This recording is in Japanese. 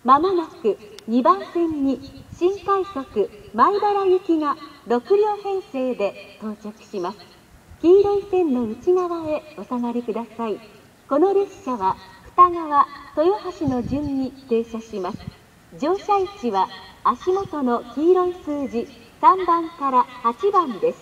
まもなく2番線に新快速米原行きが6両編成で到着します。黄色い線の内側へお下がりください。この列車は二川、豊橋の順に停車します。乗車位置は足元の黄色い数字3番から8番です。